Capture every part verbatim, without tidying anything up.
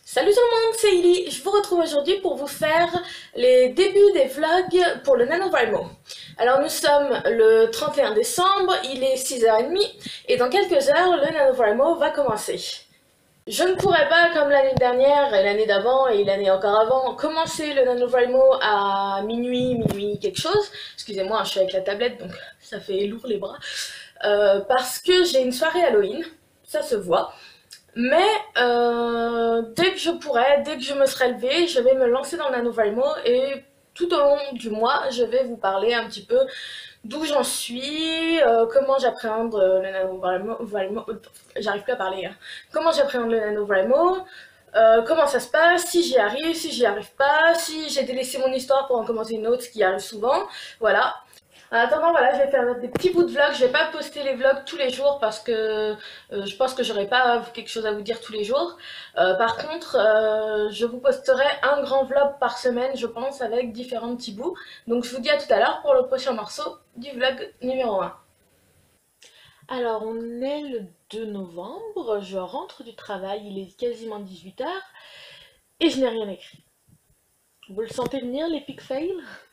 Salut tout le monde, c'est Illy. Je vous retrouve aujourd'hui pour vous faire les débuts des vlogs pour le NaNoWriMo. Alors nous sommes le trente et un décembre, il est six heures trente et dans quelques heures le NaNoWriMo va commencer. Je ne pourrais pas, comme l'année dernière et l'année d'avant et l'année encore avant, commencer le NaNoWriMo à minuit, minuit quelque chose. Excusez-moi, je suis avec la tablette donc ça fait lourd les bras. Euh, parce que j'ai une soirée Halloween, ça se voit. Mais euh, dès que je pourrai, dès que je me serai levée, je vais me lancer dans le NaNoWriMo et tout au long du mois, je vais vous parler un petit peu d'où j'en suis, euh, comment j'appréhende le NaNoWriMo, j'arrive plus à parler, hein. Comment j'appréhende le NaNoWriMo, euh, comment ça se passe, si j'y arrive, si j'y arrive pas, si j'ai délaissé mon histoire pour en commencer une autre, ce qui arrive souvent, voilà. En attendant, voilà, je vais faire des petits bouts de vlogs. Je vais pas poster les vlogs tous les jours parce que euh, je pense que j'aurai pas quelque chose à vous dire tous les jours. Euh, par contre, euh, je vous posterai un grand vlog par semaine, je pense, avec différents petits bouts. Donc je vous dis à tout à l'heure pour le prochain morceau du vlog numéro un. Alors, on est le deux novembre, je rentre du travail, il est quasiment dix-huit heures et je n'ai rien écrit. Vous le sentez venir, l'epic fail?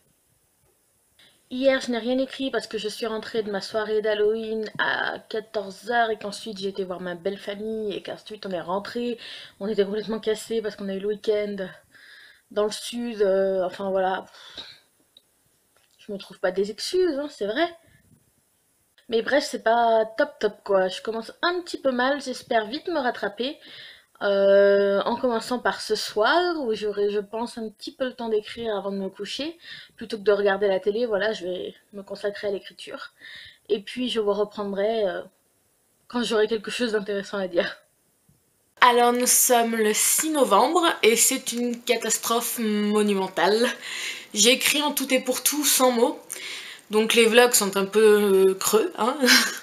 Hier, je n'ai rien écrit parce que je suis rentrée de ma soirée d'Halloween à quatorze heures et qu'ensuite j'ai été voir ma belle famille et qu'ensuite on est rentré. On était complètement cassés parce qu'on a eu le week-end dans le sud. Euh, enfin voilà, je me trouve pas des excuses, hein, c'est vrai. Mais bref, c'est pas top top quoi. Je commence un petit peu mal, j'espère vite me rattraper. Euh, en commençant par ce soir, où j'aurai, je pense, un petit peu le temps d'écrire avant de me coucher, plutôt que de regarder la télé, voilà, je vais me consacrer à l'écriture. Et puis je vous reprendrai euh, quand j'aurai quelque chose d'intéressant à dire. Alors nous sommes le six novembre et c'est une catastrophe monumentale. J'ai écrit en tout et pour tout cent mots, donc les vlogs sont un peu euh, creux, hein,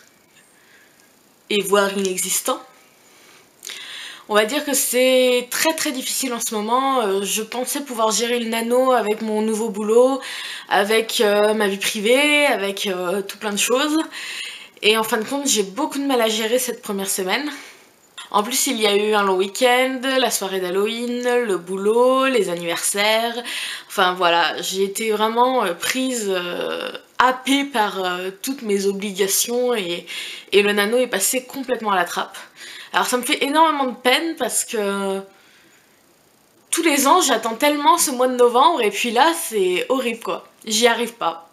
et voire inexistants. On va dire que c'est très très difficile en ce moment. Euh, je pensais pouvoir gérer le nano avec mon nouveau boulot, avec euh, ma vie privée, avec euh, tout plein de choses. Et en fin de compte, j'ai beaucoup de mal à gérer cette première semaine. En plus, il y a eu un long week-end, la soirée d'Halloween, le boulot, les anniversaires. Enfin voilà, j'ai été vraiment euh, prise, euh, happée par euh, toutes mes obligations et, et le nano est passé complètement à la trappe. Alors ça me fait énormément de peine parce que tous les ans j'attends tellement ce mois de novembre et puis là c'est horrible quoi, j'y arrive pas.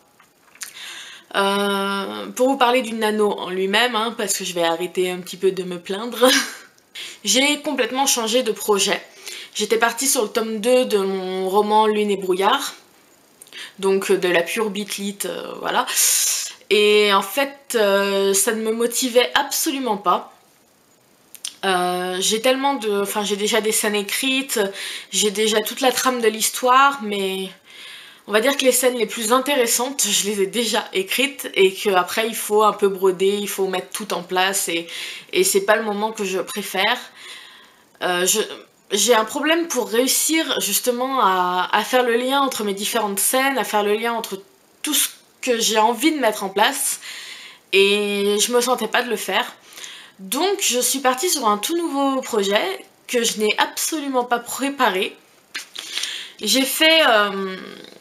Euh, pour vous parler du nano en lui-même, hein, parce que je vais arrêter un petit peu de me plaindre, j'ai complètement changé de projet. J'étais partie sur le tome deux de mon roman Lune et brouillard, donc de la pure bitlit, euh, voilà. Et en fait euh, ça ne me motivait absolument pas. Euh, j'ai tellement de... Enfin, j'ai déjà des scènes écrites, j'ai déjà toute la trame de l'histoire, mais on va dire que les scènes les plus intéressantes, je les ai déjà écrites et qu'après il faut un peu broder, il faut mettre tout en place et, et c'est pas le moment que je préfère. Euh, je... J'ai un problème pour réussir justement à, à faire le lien entre mes différentes scènes, à faire le lien entre tout ce que j'ai envie de mettre en place et je me sentais pas de le faire. Donc je suis partie sur un tout nouveau projet que je n'ai absolument pas préparé. J'ai fait... Euh...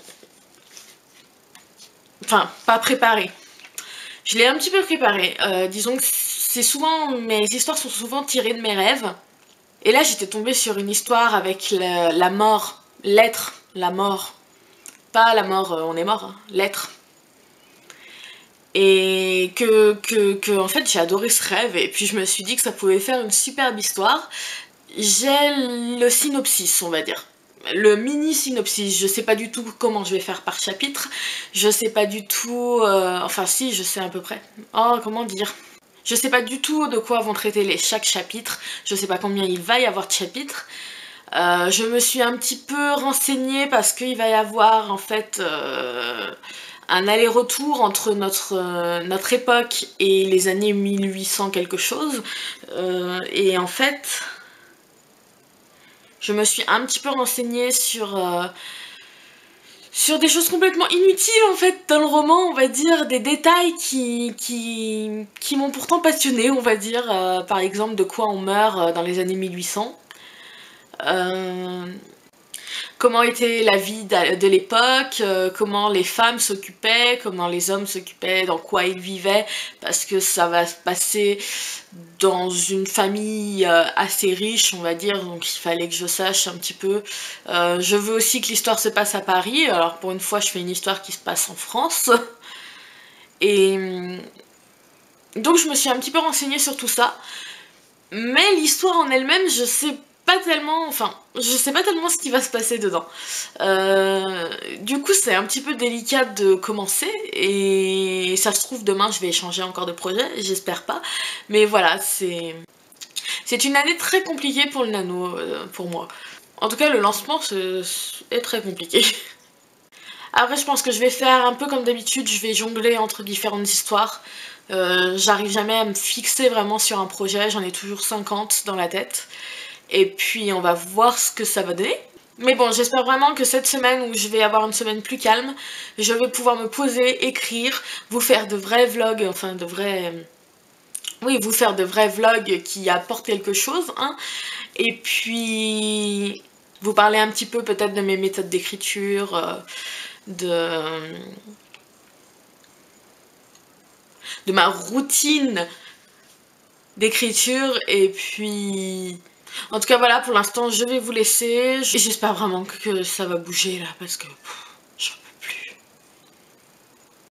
Enfin, pas préparé. Je l'ai un petit peu préparé. Euh, disons que c'est souvent... Mes histoires sont souvent tirées de mes rêves. Et là j'étais tombée sur une histoire avec la, la mort. L'être. La mort. Pas la mort, euh, on est mort. Hein. L'être. Et que, que, que en fait j'ai adoré ce rêve et puis je me suis dit que ça pouvait faire une superbe histoire. J'ai le synopsis, on va dire. Le mini synopsis, je sais pas du tout comment je vais faire par chapitre, je sais pas du tout, euh, enfin si, je sais à peu près. Oh, comment dire, je sais pas du tout de quoi vont traiter les chaque chapitre, je sais pas combien il va y avoir de chapitres. Euh, je me suis un petit peu renseignée parce qu'il va y avoir en fait euh, un aller-retour entre notre, euh, notre époque et les années mille huit cents quelque chose. Euh, et en fait, je me suis un petit peu renseignée sur, euh, sur des choses complètement inutiles en fait dans le roman, on va dire, des détails qui, qui, qui m'ont pourtant passionnée, on va dire, euh, par exemple de quoi on meurt dans les années mille huit cents. Euh, comment était la vie de l'époque, euh, comment les femmes s'occupaient, comment les hommes s'occupaient, dans quoi ils vivaient, parce que ça va se passer dans une famille euh, assez riche, on va dire, donc il fallait que je sache un petit peu. Euh, je veux aussi que l'histoire se passe à Paris, alors pour une fois je fais une histoire qui se passe en France. Et donc je me suis un petit peu renseignée sur tout ça. Mais l'histoire en elle-même, je sais pas tellement, enfin, je sais pas tellement ce qui va se passer dedans. Euh, du coup, c'est un petit peu délicat de commencer, et ça se trouve, demain, je vais changer encore de projet, j'espère pas. Mais voilà, c'est... C'est une année très compliquée pour le nano, euh, pour moi. En tout cas, le lancement est très compliqué. Après, je pense que je vais faire un peu comme d'habitude, je vais jongler entre différentes histoires. Euh, J'arrive jamais à me fixer vraiment sur un projet, j'en ai toujours cinquante dans la tête. Et puis on va voir ce que ça va donner. Mais bon, j'espère vraiment que cette semaine où je vais avoir une semaine plus calme, je vais pouvoir me poser, écrire, vous faire de vrais vlogs, enfin de vrais... Oui, vous faire de vrais vlogs qui apportent quelque chose, hein. Et puis vous parler un petit peu peut-être de mes méthodes d'écriture, euh, de... de ma routine d'écriture, et puis en tout cas voilà, pour l'instant je vais vous laisser, j'espère vraiment que ça va bouger là, parce que pff,